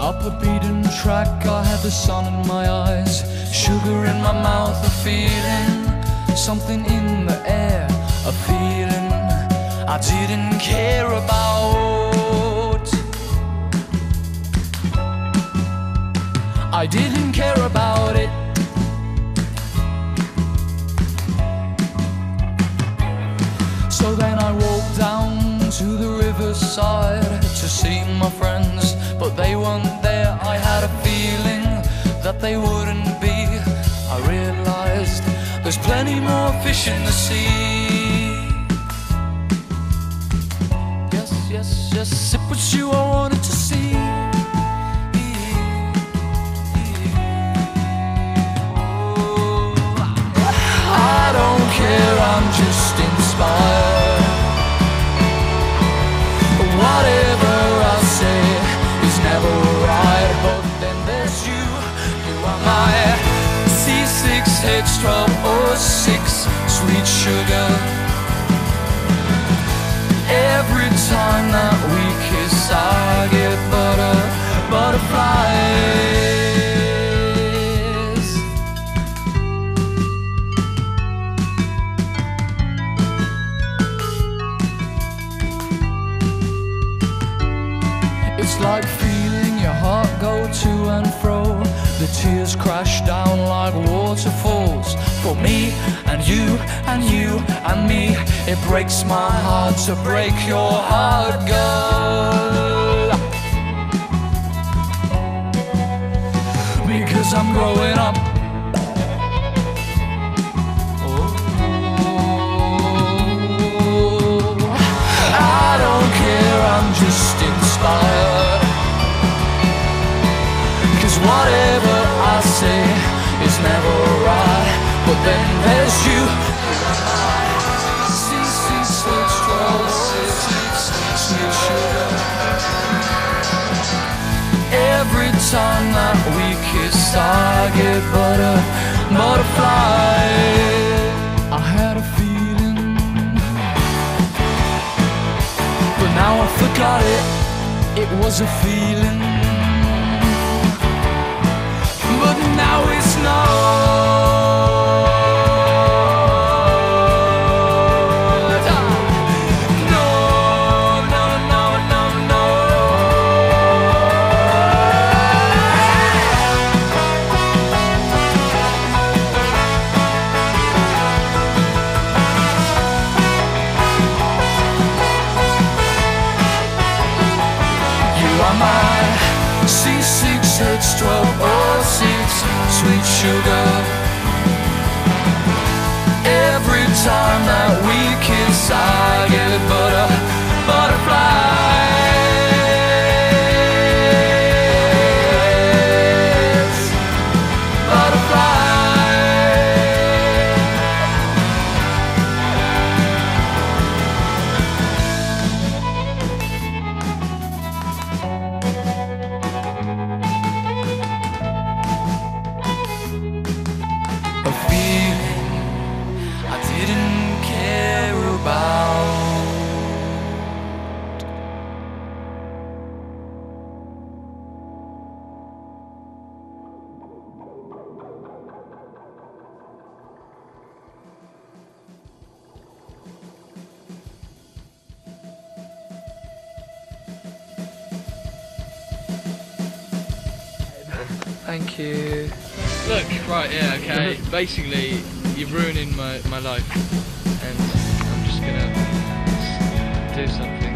Up a beaten track, I had the sun in my eyes, sugar in my mouth, a feeling, something in the air, a feeling I didn't care about. I didn't care about it. So then I walked down to the riverside to see my friends, but they weren't there. I had a feeling that they wouldn't be. I realized there's plenty more fish in the sea. Yes, yes, yes, it was you I wanted to see. I don't care, I'm just inspired. Whatever I say is never right. But then there's you, you are my C6H12O6, sweet sugar. Every time that we kiss I get butterflies. It's like feeling your heart go to and fro. The tears crash down like waterfalls. For me and you and you and me, it breaks my heart to break your heart, girl. Because I'm growing up. I don't care, I'm just inspired. Whatever I say is never right. But then there's you, sweet sugar. Every time that we kiss I get butterflies. I had a feeling, but now I forgot it. It was a feeling, but now it's not. No, no, no, no, no. You are my C6H12O6, sweet sugar. Every time that we kiss I get butterflies. A feeling I didn't care about. Thank you. Look, right, yeah, okay. Basically, you're ruining my life, and I'm just gonna do something.